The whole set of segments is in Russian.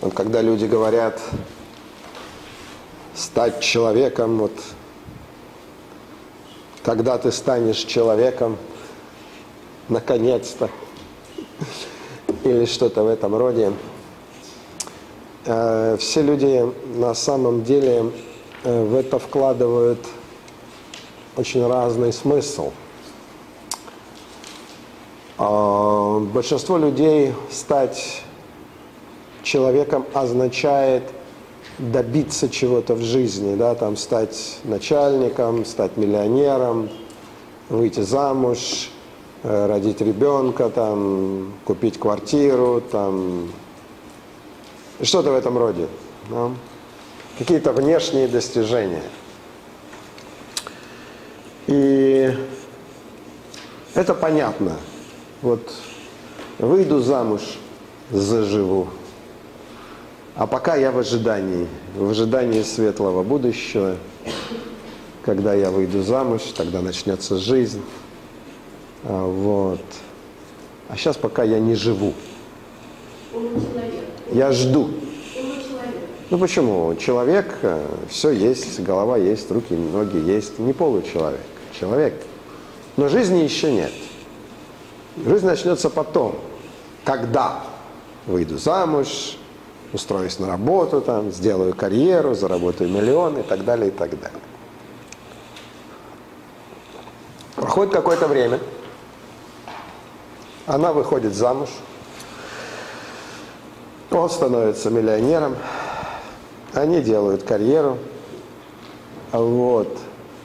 Вот когда люди говорят стать человеком, вот когда ты станешь человеком, наконец-то, или что-то в этом роде, все люди на самом деле в это вкладывают очень разный смысл. Большинство людей стать человеком означает добиться чего-то в жизни, да, там стать начальником, стать миллионером, выйти замуж, родить ребенка, там, купить квартиру, там, что-то в этом роде. Да? Какие-то внешние достижения. И это понятно. Вот выйду замуж, заживу. А пока я в ожидании светлого будущего. Когда я выйду замуж, тогда начнется жизнь. Вот. А сейчас пока я не живу. Я жду. Ну почему? Человек, все есть, голова есть, руки, ноги есть. Не получеловек. Человек. Но жизни еще нет. Жизнь начнется потом. Когда выйду замуж, устроюсь на работу, там, сделаю карьеру, заработаю миллионы и так далее, и так далее. Проходит какое-то время. Она выходит замуж. Он становится миллионером. Они делают карьеру. Вот.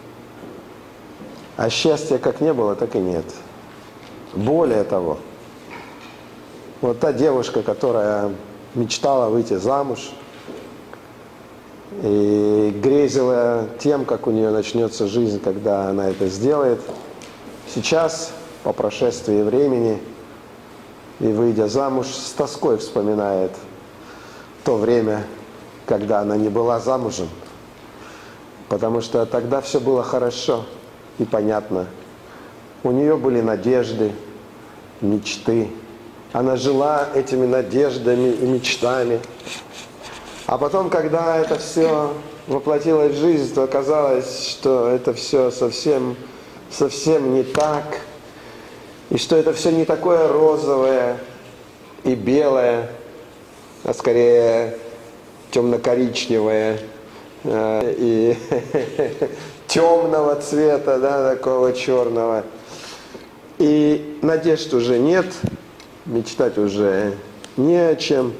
А счастья как не было, так и нет. Более того, вот та девушка, которая мечтала выйти замуж и грезила тем, как у нее начнется жизнь, когда она это сделает, сейчас, по прошествии времени и выйдя замуж, с тоской вспоминает то время, когда она не была замужем, потому что тогда все было хорошо и понятно. У нее были надежды, мечты. Она жила этими надеждами и мечтами. А потом, когда это все воплотилось в жизнь, то оказалось, что это все совсем не так. И что это все не такое розовое и белое, а скорее темно-коричневое и темного цвета, да, такого черного. И надежд уже нет, мечтать уже не о чем.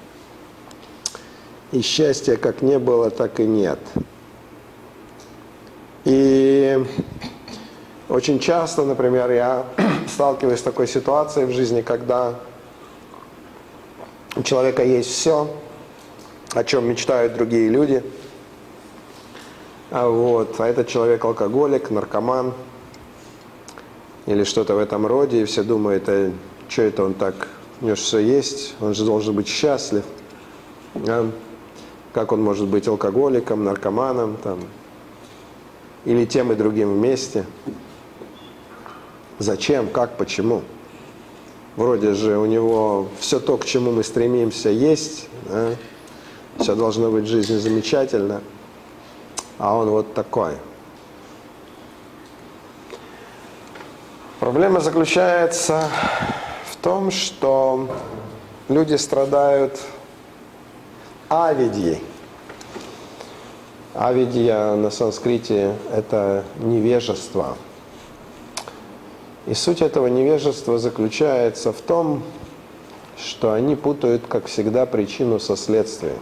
И счастья как не было, так и нет. И очень часто, например, я сталкиваюсь с такой ситуацией в жизни, когда у человека есть все, о чем мечтают другие люди. А этот человек алкоголик, наркоман или что-то в этом роде, и все думают, что это он так, у него же все есть, он же должен быть счастлив. А? Как он может быть алкоголиком, наркоманом, там, или тем и другим вместе? Зачем, как, почему? Вроде же у него все то, к чему мы стремимся, есть, да? Все должно быть в жизни замечательно, а он вот такой. Проблема заключается в том, что люди страдают авидьей. Авидья на санскрите – это невежество. И суть этого невежества заключается в том, что они путают, как всегда, причину со следствием.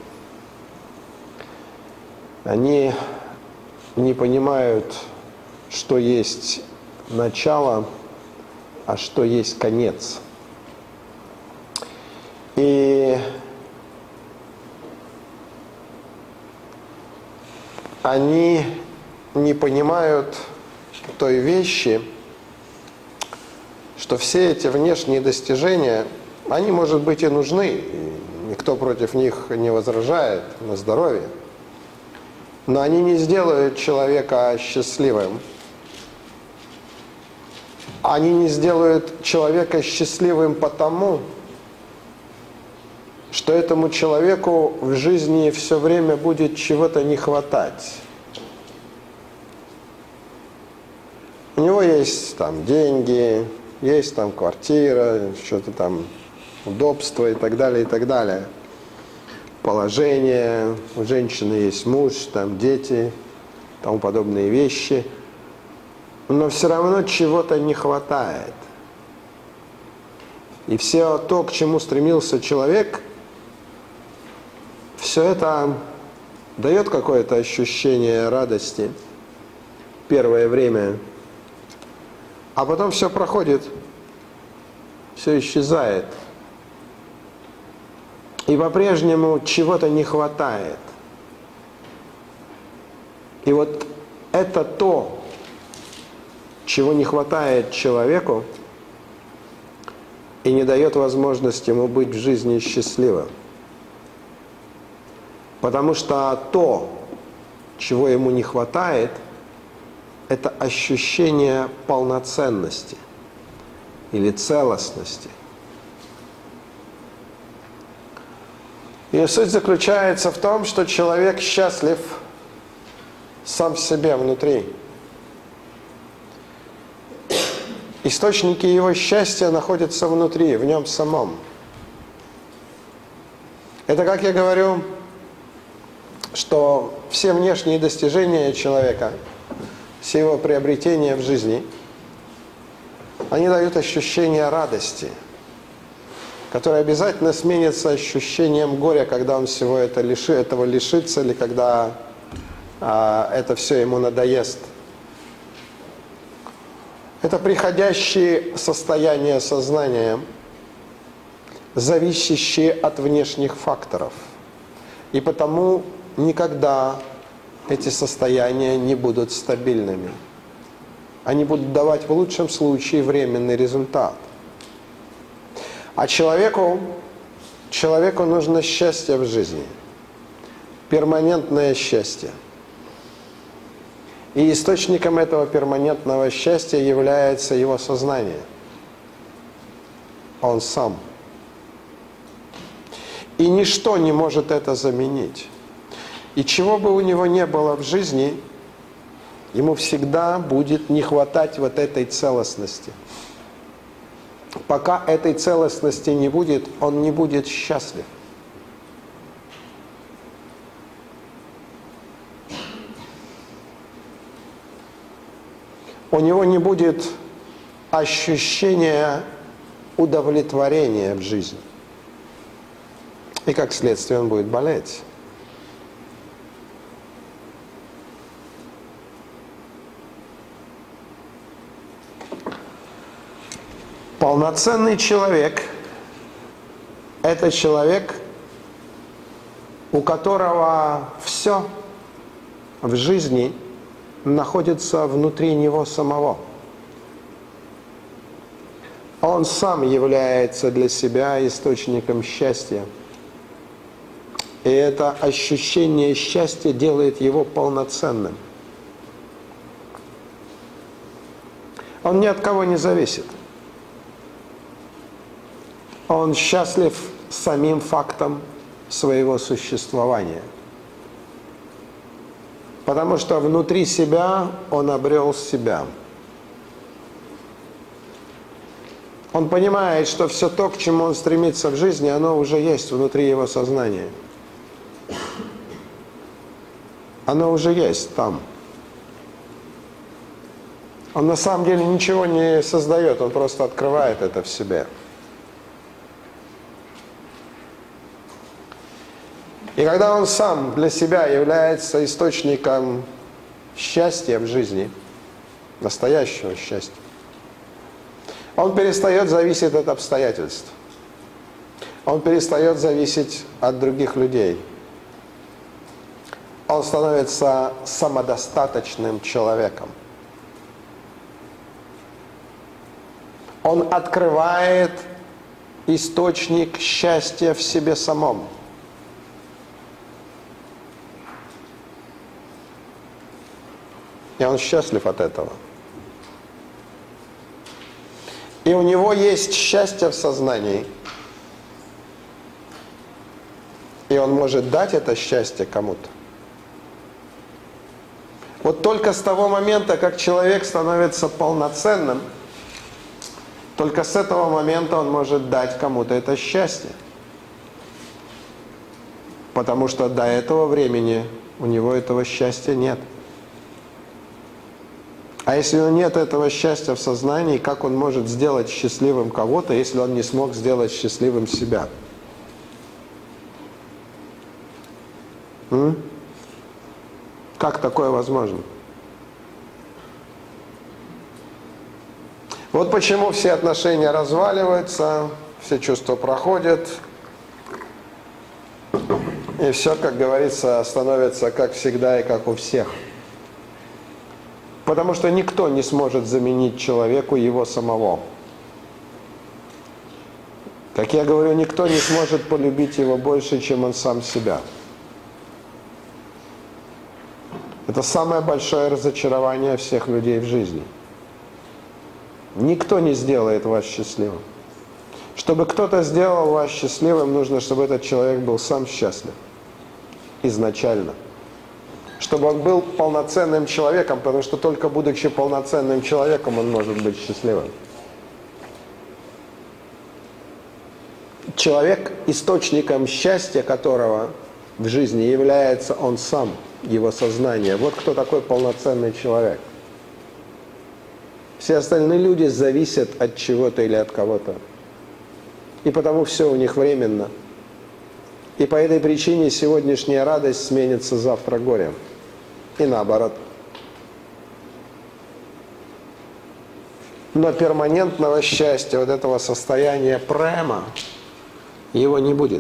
Они не понимают, что есть начало, а что есть конец. И они не понимают той вещи, что все эти внешние достижения, они, может быть, и нужны, и никто против них не возражает на здоровье, но они не сделают человека счастливым. Они не сделают человека счастливым потому, что этому человеку в жизни все время будет чего-то не хватать. У него есть там деньги, есть там квартира, что-то там, удобство и так далее, и так далее. Положение, у женщины есть муж, там дети, тому подобные вещи. Но все равно чего-то не хватает. И все то, к чему стремился человек, все это дает какое-то ощущение радости первое время, а потом все проходит, все исчезает. И по-прежнему чего-то не хватает. И вот это то, чего не хватает человеку, и не дает возможности ему быть в жизни счастливым. Потому что то, чего ему не хватает, это ощущение полноценности или целостности. И суть заключается в том, что человек счастлив сам в себе внутри. Источники его счастья находятся внутри, в нем самом. Это, как я говорю, что все внешние достижения человека, все его приобретения в жизни, они дают ощущение радости, которое обязательно сменится ощущением горя, когда он всего этого лишится, или когда это все ему надоест. Это приходящие состояния сознания, зависящие от внешних факторов. И потому никогда эти состояния не будут стабильными. Они будут давать в лучшем случае временный результат. А человеку нужно счастье в жизни, перманентное счастье. И источником этого перманентного счастья является его сознание. Он сам. И ничто не может это заменить. И чего бы у него не было в жизни, ему всегда будет не хватать вот этой целостности. Пока этой целостности не будет, он не будет счастлив. У него не будет ощущения удовлетворения в жизни. И как следствие он будет болеть. Полноценный человек – это человек, у которого все в жизни находится внутри него самого. Он сам является для себя источником счастья. И это ощущение счастья делает его полноценным. Он ни от кого не зависит. Он счастлив самим фактом своего существования. Потому что внутри себя он обрел себя. Он понимает, что все то, к чему он стремится в жизни, оно уже есть внутри его сознания. Оно уже есть там. Он на самом деле ничего не создает, он просто открывает это в себе. И когда он сам для себя является источником счастья в жизни, настоящего счастья, он перестает зависеть от обстоятельств. Он перестает зависеть от других людей. Он становится самодостаточным человеком. Он открывает источник счастья в себе самом. И он счастлив от этого. И у него есть счастье в сознании. может дать это счастье кому-то. Вот только с того момента, как человек становится полноценным, только с этого момента он может дать кому-то это счастье. Потому что до этого времени у него этого счастья нет. А если нет этого счастья в сознании, как он может сделать счастливым кого-то, если он не смог сделать счастливым себя? Как такое возможно? Вот почему все отношения разваливаются, все чувства проходят, и все, как говорится, становится как всегда и как у всех. Потому что никто не сможет заменить человеку его самого. Как я говорю, никто не сможет полюбить его больше, чем он сам себя. Это самое большое разочарование всех людей в жизни. Никто не сделает вас счастливым. Чтобы кто-то сделал вас счастливым, нужно, чтобы этот человек был сам счастлив. Изначально. Чтобы он был полноценным человеком, потому что только будучи полноценным человеком, он может быть счастливым. Человек, источником счастья которого в жизни является он сам, его сознание. Вот кто такой полноценный человек. Все остальные люди зависят от чего-то или от кого-то. И потому все у них временно. И по этой причине сегодняшняя радость сменится завтра горем. И наоборот. Но перманентного счастья, вот этого состояния према, его не будет.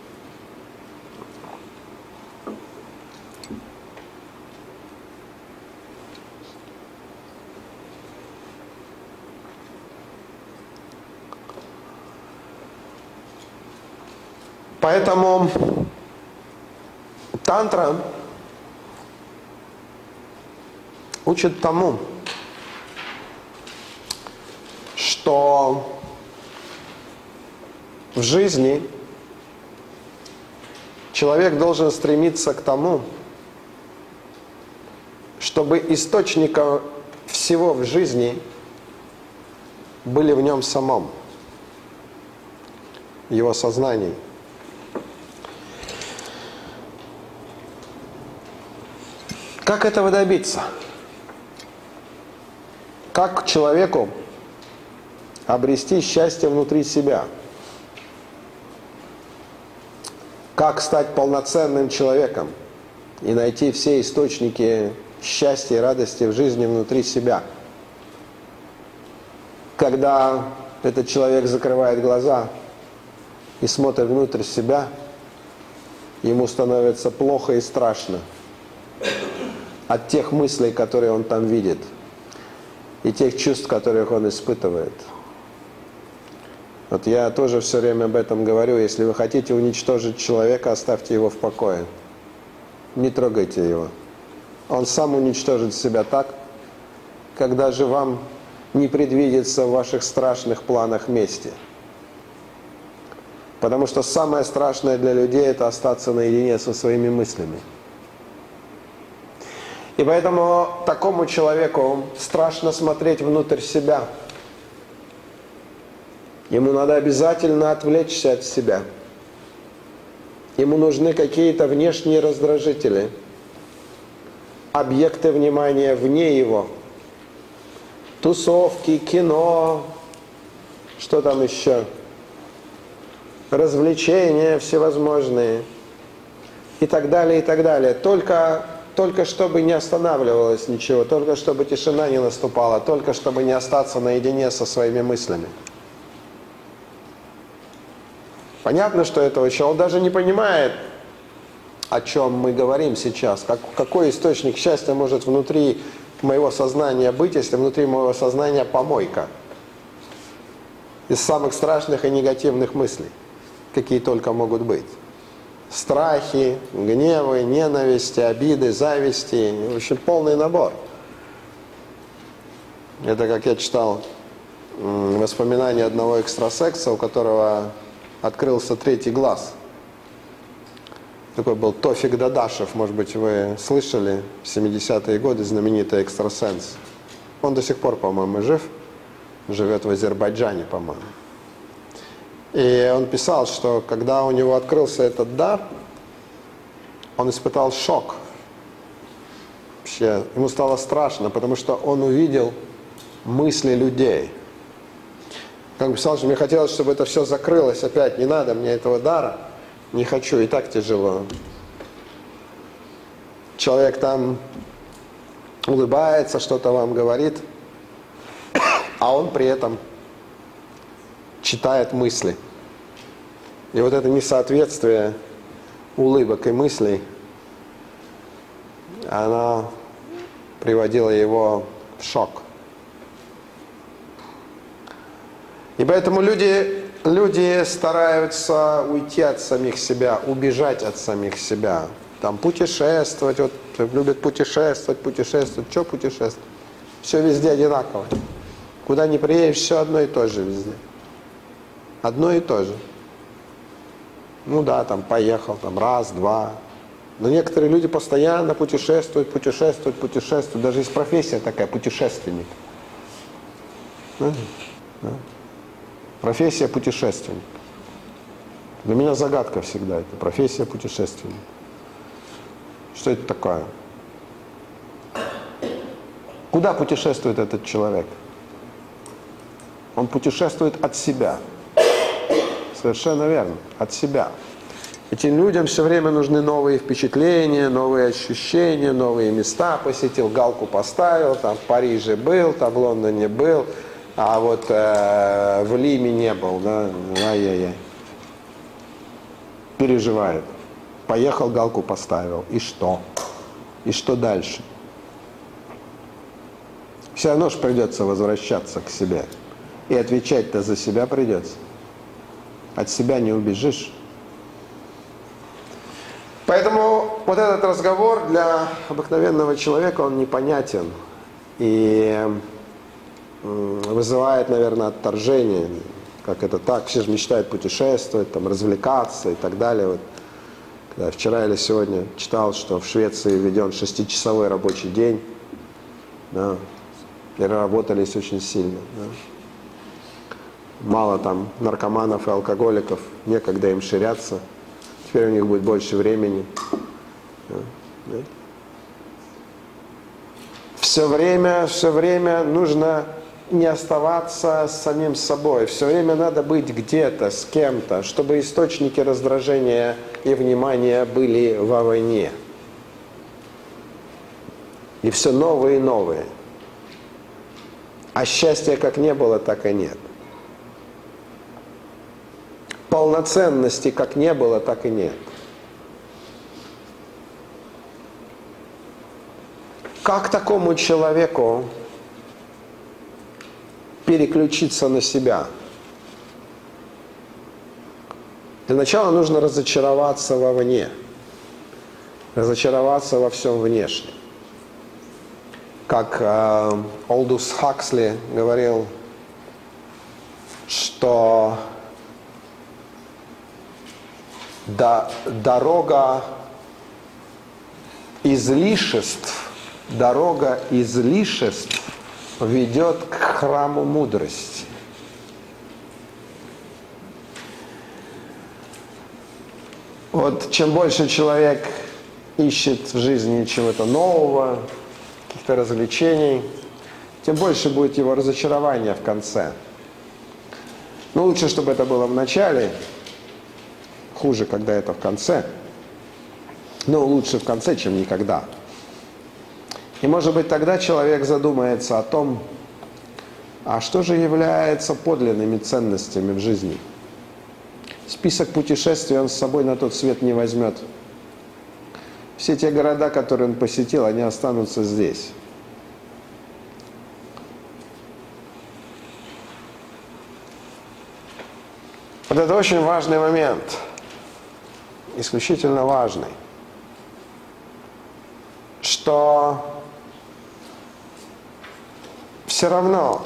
Поэтому тантра учит тому, что в жизни человек должен стремиться к тому, чтобы источником всего в жизни были в нем самом, его сознании. Как этого добиться? Как человеку обрести счастье внутри себя? Как стать полноценным человеком и найти все источники счастья и радости в жизни внутри себя? Когда этот человек закрывает глаза и смотрит внутрь себя, ему становится плохо и страшно от тех мыслей, которые он там видит, и тех чувств, которых он испытывает. Вот я тоже все время об этом говорю. Если вы хотите уничтожить человека, оставьте его в покое. Не трогайте его. Он сам уничтожит себя так, когда же вам не предвидится в ваших страшных планах мести. Потому что самое страшное для людей – это остаться наедине со своими мыслями. И поэтому такому человеку страшно смотреть внутрь себя. Ему надо обязательно отвлечься от себя. Ему нужны какие-то внешние раздражители, объекты внимания вне его. Тусовки, кино, что там еще? Развлечения всевозможные и так далее, и так далее. Только чтобы не останавливалось ничего, только чтобы тишина не наступала, только чтобы не остаться наедине со своими мыслями. Понятно, что этого человека, он даже не понимает, о чем мы говорим сейчас, какой источник счастья может внутри моего сознания быть, если внутри моего сознания помойка из самых страшных и негативных мыслей, какие только могут быть. Страхи, гневы, ненависти, обиды, зависти. В общем, полный набор. Это, как я читал воспоминания одного экстрасекса, у которого открылся третий глаз. Такой был Тофик Дадашев, может быть, вы слышали, в 70-е годы, знаменитый экстрасенс. Он до сих пор, по-моему, жив, живет в Азербайджане, по-моему. И он писал, что когда у него открылся этот дар, он испытал шок. Вообще, ему стало страшно, потому что он увидел мысли людей. Как бы писал, что мне хотелось, чтобы это все закрылось опять, не надо мне этого дара, не хочу, и так тяжело. Человек там улыбается, что-то вам говорит, а он при этом читает мысли. И вот это несоответствие улыбок и мыслей, она приводила его в шок. И поэтому люди стараются уйти от самих себя, убежать от самих себя. Там путешествовать, вот любят путешествовать. Что путешествовать? Все везде одинаково. Куда ни приедешь, все одно и то же везде. Одно и то же. Ну да, там поехал, там раз, два. Но некоторые люди постоянно путешествуют. Даже есть профессия такая, путешественник. Да? Профессия путешественник. Для меня загадка всегда это, профессия путешественник. Что это такое? Куда путешествует этот человек? Он путешествует от себя. Совершенно верно, от себя. Этим людям все время нужны новые впечатления, новые ощущения, новые места. Посетил, галку поставил, там в Париже был, там в Лондоне был, а вот в Лиме не был, да, ай-яй-яй. Переживает. Поехал, галку поставил. И что? И что дальше? Все равно же придется возвращаться к себе. И отвечать-то за себя придется. От себя не убежишь. Поэтому вот этот разговор для обыкновенного человека, он непонятен. И вызывает, наверное, отторжение. Как это так? Все же мечтают путешествовать, там, развлекаться и так далее. Вот. Когда вчера или сегодня читал, что в Швеции введен 6-часовой рабочий день. Да. Переработались очень сильно. Да. Мало там наркоманов и алкоголиков, некогда им ширяться. Теперь у них будет больше времени. Да. Все время нужно не оставаться самим собой. Все время надо быть где-то, с кем-то, чтобы источники раздражения и внимания были вовне. И все новые и новые. А счастья как не было, так и нет. Полноценности как не было, так и нет. Как такому человеку переключиться на себя? Для начала нужно разочароваться вовне, разочароваться во всем внешнем. Как Олдус Хаксли говорил, что дорога излишеств ведет к храму мудрости. Вот чем больше человек ищет в жизни чего-то нового, каких-то развлечений, тем больше будет его разочарование в конце. Но лучше, чтобы это было в начале, хуже, когда это в конце. Но лучше в конце, чем никогда. И, может быть, тогда человек задумается о том, а что же является подлинными ценностями в жизни. Список путешествий он с собой на тот свет не возьмет. Все те города, которые он посетил, они останутся здесь. Вот это очень важный момент. Исключительно важный. Что все равно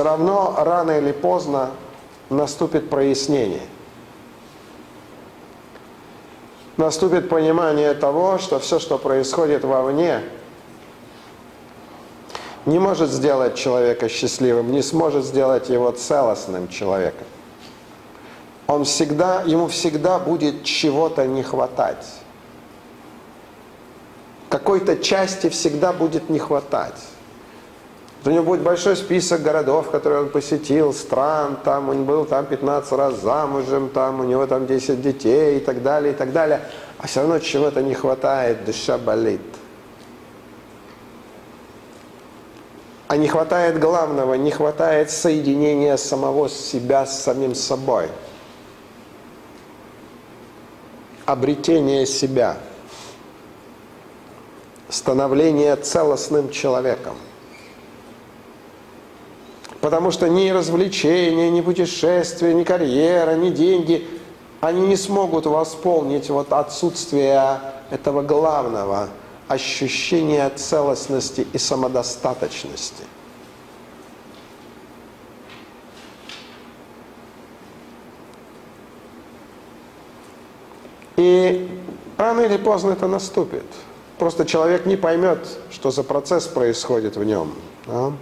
рано или поздно наступит прояснение. наступит понимание того, что все, что происходит вовне, не может сделать человека счастливым, не сможет сделать его целостным человеком. Ему всегда будет чего-то не хватать. Какой-то части всегда будет не хватать. У него будет большой список городов, которые он посетил, стран, там он был там 15 раз замужем, там у него там 10 детей и так далее, и так далее. А все равно чего-то не хватает, душа болит. А не хватает главного, не хватает соединения самого себя с самим собой. Обретение себя. Становление целостным человеком. Потому что ни развлечения, ни путешествия, ни карьера, ни деньги, они не смогут восполнить вот отсутствие этого главного ощущения целостности и самодостаточности. И рано или поздно это наступит. Просто человек не поймет, что за процесс происходит в нем. Да?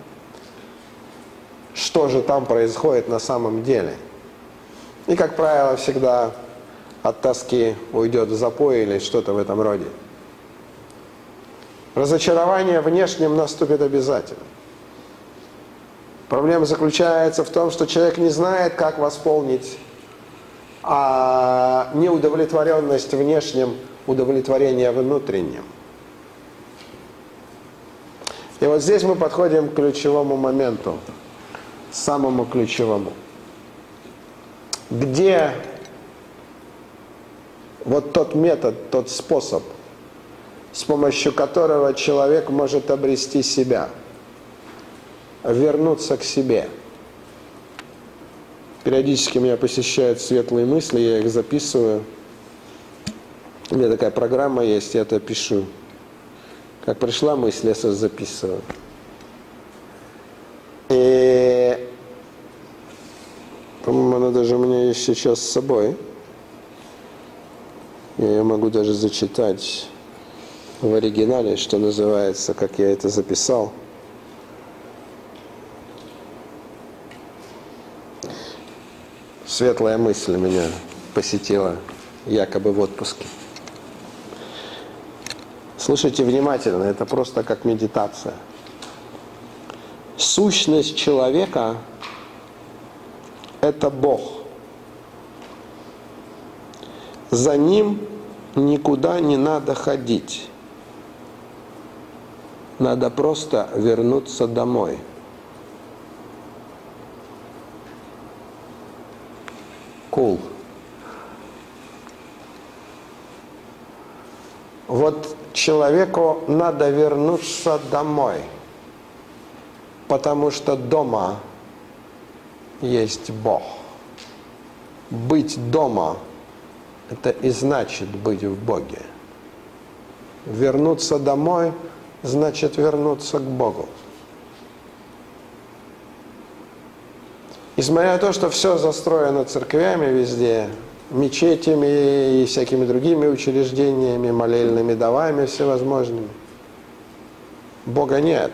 Что же там происходит на самом деле. И, как правило, всегда от тоски уйдет в запой или что-то в этом роде. Разочарование внешнем наступит обязательно. Проблема заключается в том, что человек не знает, как восполнить неудовлетворенность внешним, удовлетворение внутренним. И вот здесь мы подходим к ключевому моменту, самому ключевому. Где вот тот метод, тот способ, с помощью которого человек может обрести себя, вернуться к себе. Периодически меня посещают светлые мысли, я их записываю. У меня такая программа есть, я это пишу. Как пришла мысль, я сразу записываю. И, по-моему, она даже у меня есть сейчас с собой. Я ее могу даже зачитать в оригинале, что называется, как я это записал. Светлая мысль меня посетила, якобы в отпуске. Слушайте внимательно, это просто как медитация. Сущность человека – это Бог. За ним никуда не надо ходить. Надо просто вернуться домой. Cool. Вот человеку надо вернуться домой, потому что дома есть Бог. Быть дома – это и значит быть в Боге. Вернуться домой – значит вернуться к Богу. Несмотря на то, что все застроено церквями везде, мечетями и всякими другими учреждениями, молельными домами всевозможными, Бога нет.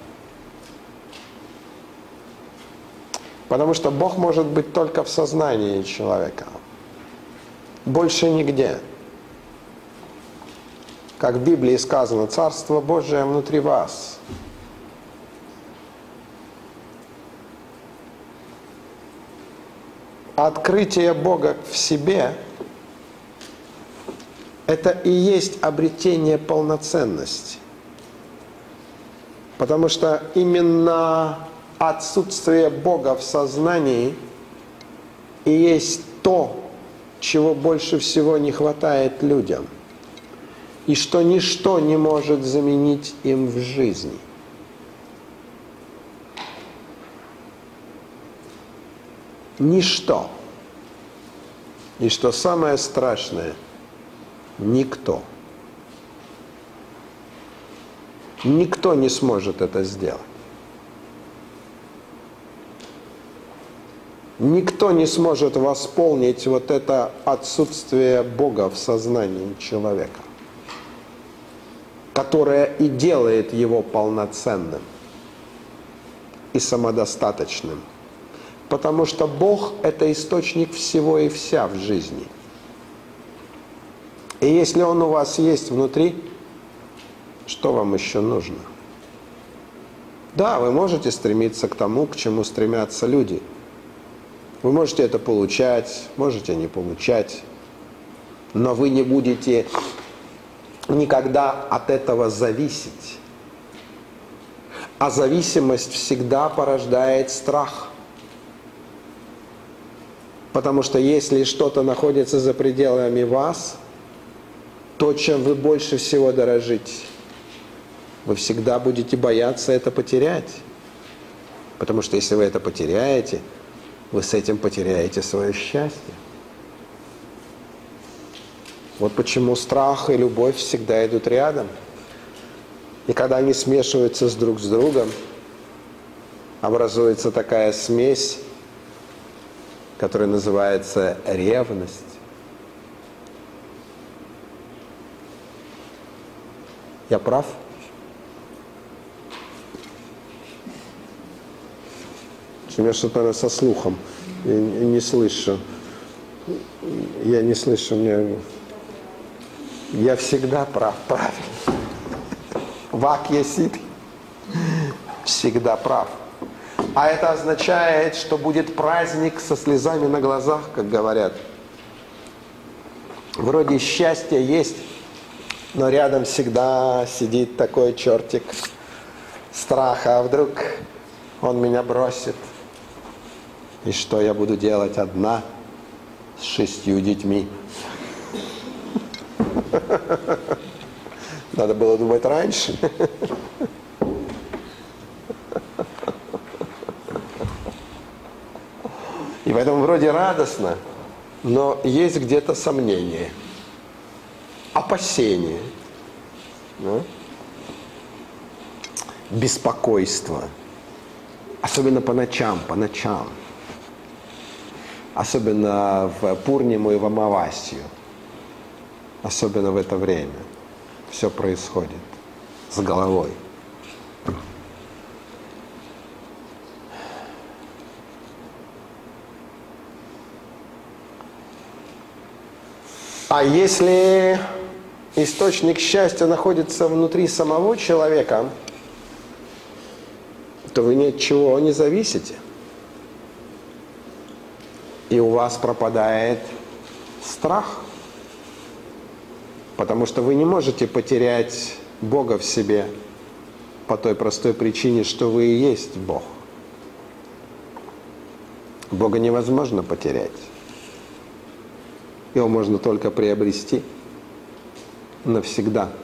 Потому что Бог может быть только в сознании человека. Больше нигде. Как в Библии сказано, Царство Божие внутри вас. Открытие Бога в себе – это и есть обретение полноценности. Потому что именно отсутствие Бога в сознании и есть то, чего больше всего не хватает людям, и что ничто не может заменить им в жизни. Ничто. И что самое страшное, никто. Никто не сможет это сделать. Никто не сможет восполнить вот это отсутствие Бога в сознании человека, которое и делает его полноценным и самодостаточным. Потому что Бог – это источник всего и вся в жизни. И если Он у вас есть внутри, что вам еще нужно? Да, вы можете стремиться к тому, к чему стремятся люди. Вы можете это получать, можете не получать, но вы не будете никогда от этого зависеть. А зависимость всегда порождает страх. Потому что если что-то находится за пределами вас, то, чем вы больше всего дорожите, вы всегда будете бояться это потерять. Потому что если вы это потеряете, вы с этим потеряете свое счастье. Вот почему страх и любовь всегда идут рядом. И когда они смешиваются друг с другом, образуется такая смесь, которая называется ревность. Я прав? У меня что-то, наверное, со слухом. Я не слышу. Я не слышу. Я всегда прав. Правильно. Вак есит. Всегда прав. А это означает, что будет праздник со слезами на глазах, как говорят. Вроде счастья есть, но рядом всегда сидит такой чертик страха. А вдруг он меня бросит? И что я буду делать одна с 6 детьми? Надо было думать раньше. И поэтому вроде радостно, но есть где-то сомнение, опасение, да? Беспокойство. Особенно по ночам. Особенно в Пурниму и в Амавасию. Особенно в это время. Все происходит с головой. А если источник счастья находится внутри самого человека, то вы ни от чего не зависите. И у вас пропадает страх. Потому что вы не можете потерять Бога в себе по той простой причине, что вы и есть Бог. Бога невозможно потерять. Его можно только приобрести навсегда.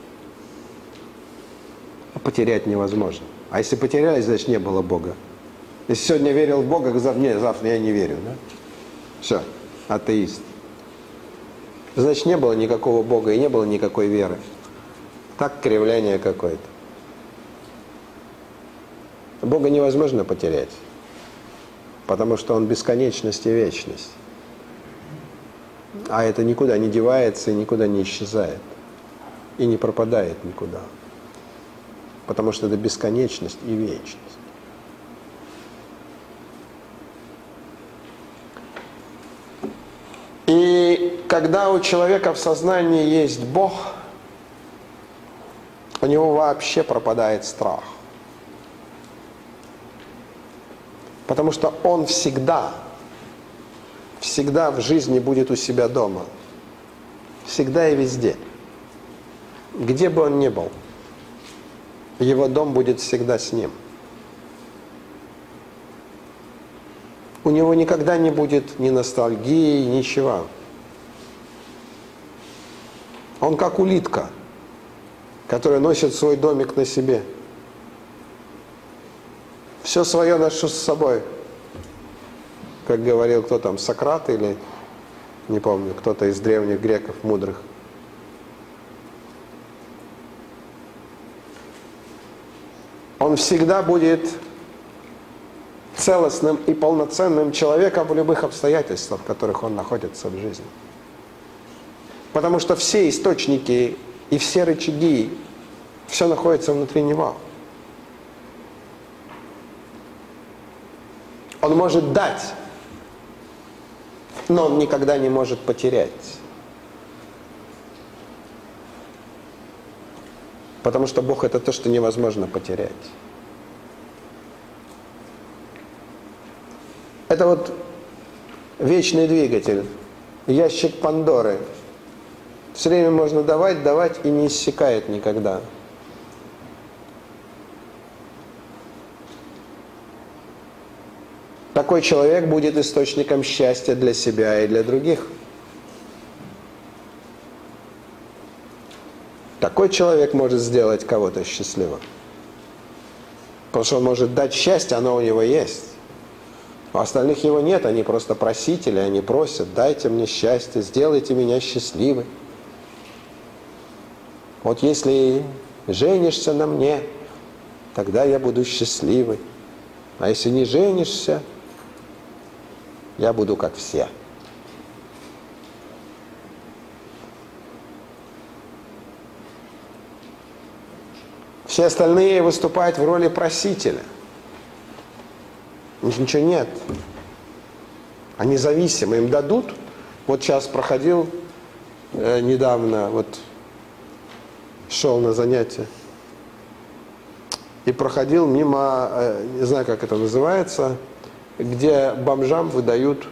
А потерять невозможно. А если потеряли, значит не было Бога. Если сегодня верил в Бога, завтра я не верю. Да? Все, атеист. Значит, не было никакого Бога и не было никакой веры. Так кривляние какое-то. Бога невозможно потерять, потому что Он бесконечность и вечность. А это никуда не девается и никуда не исчезает. И не пропадает никуда. Потому что это бесконечность и вечность. И когда у человека в сознании есть Бог, у него вообще пропадает страх. Потому что он всегда в жизни будет у себя дома. Всегда и везде. Где бы он ни был, его дом будет всегда с ним. У него никогда не будет ни ностальгии, ничего. Он как улитка, которая носит свой домик на себе. Все свое ношу с собой. Как говорил кто там, Сократ или, не помню, кто-то из древних греков мудрых. Он всегда будет целостным и полноценным человеком в любых обстоятельствах, в которых он находится в жизни. Потому что все источники и все рычаги, все находится внутри него. Он может дать, но он никогда не может потерять. Потому что Бог — это то, что невозможно потерять. Это вот вечный двигатель, ящик Пандоры. Все время можно давать, давать, и не иссякает никогда. Такой человек будет источником счастья для себя и для других. Такой человек может сделать кого-то счастливым. Потому что он может дать счастье, оно у него есть. У остальных его нет, они просто просители, они просят: дайте мне счастье, сделайте меня счастливой. Вот если женишься на мне, тогда я буду счастливой. А если не женишься, я буду как все. Все остальные выступают в роли просителя. У них ничего нет. Они зависимы, им дадут. Вот сейчас проходил недавно, вот шел на занятия и проходил мимо, не знаю, как это называется, где бомжам выдают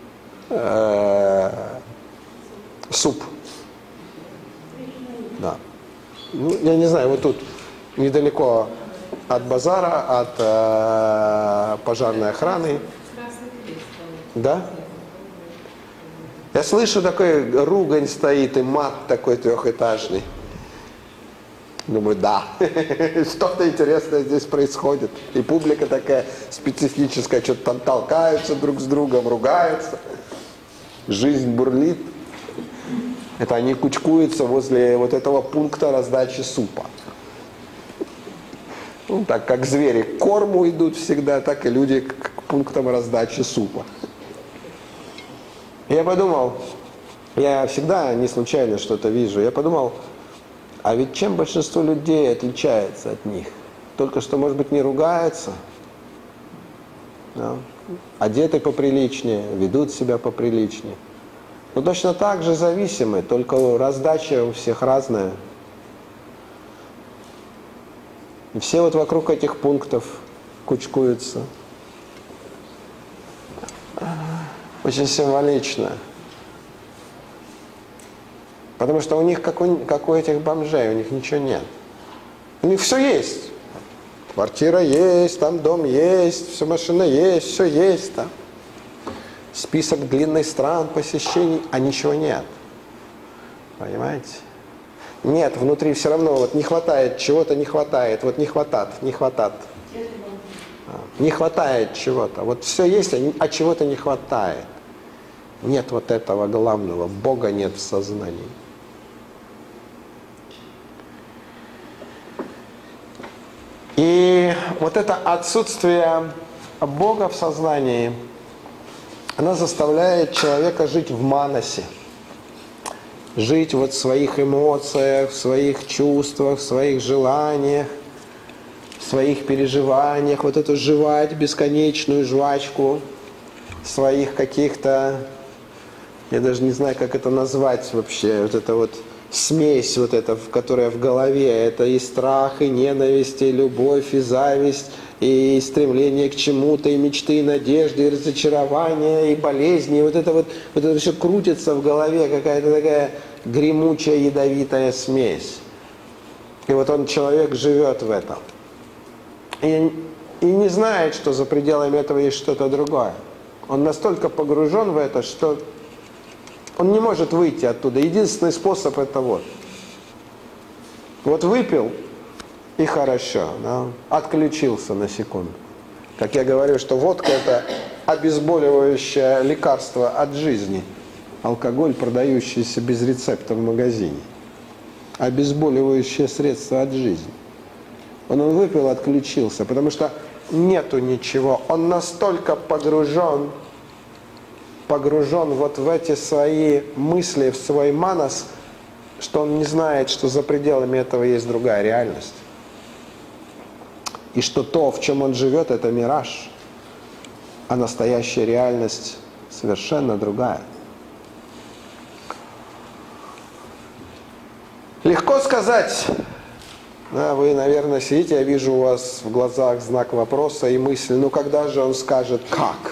суп. Да. Ну, я не знаю, вот тут недалеко от базара, от пожарной охраны. Да? Я слышу, такой ругань стоит и мат такой трехэтажный. Думаю, да, что-то интересное здесь происходит. И публика такая специфическая, что-то там толкаются друг с другом, ругаются. Жизнь бурлит. Это они кучкуются возле вот этого пункта раздачи супа. Ну, так как звери к корму идут всегда, так и люди к пунктам раздачи супа. Я подумал, я всегда не случайно что-то вижу, я подумал, а ведь чем большинство людей отличается от них? Только что, может быть, не ругаются, да? Одеты поприличнее, ведут себя поприличнее. Но точно так же зависимы, только раздача у всех разная. И все вот вокруг этих пунктов кучкуются. Очень символично. Потому что у них, как у этих бомжей, у них ничего нет. У них все есть. Квартира есть, там дом есть, все машина есть, все есть. Да? Список длинных стран, посещений, а ничего нет. Понимаете? Нет, внутри все равно вот не хватает, чего-то не хватает, вот не хватает. Не хватает чего-то. Вот все есть, а чего-то не хватает. Нет вот этого главного, Бога нет в сознании. И вот это отсутствие Бога в сознании, оно заставляет человека жить в манасе. Жить вот в своих эмоциях, в своих чувствах, в своих желаниях, в своих переживаниях. Вот эту жевать бесконечную жвачку своих каких-то, я даже не знаю, как это назвать вообще, вот это вот смесь, вот эта, которая в голове, это и страх, и ненависть, и любовь, и зависть, и стремление к чему-то, и мечты, и надежды, и разочарования, и болезни, и вот это все крутится в голове, какая-то такая гремучая, ядовитая смесь. И вот человек живет в этом. И не знает, что за пределами этого есть что-то другое. Он настолько погружен в это, что он не может выйти оттуда. Единственный способ — это вот. Вот выпил, и хорошо, да? Отключился на секунду. Как я говорю, что водка — это обезболивающее лекарство от жизни. Алкоголь, продающийся без рецепта в магазине. Обезболивающее средство от жизни. Он выпил, отключился, потому что нету ничего. Он настолько погружен вот в эти свои мысли, в свой манас, что он не знает, что за пределами этого есть другая реальность. И что то, в чем он живет, это мираж, а настоящая реальность совершенно другая. Легко сказать. Да, вы, наверное, сидите, я вижу у вас в глазах знак вопроса и мысль, ну когда же он скажет как?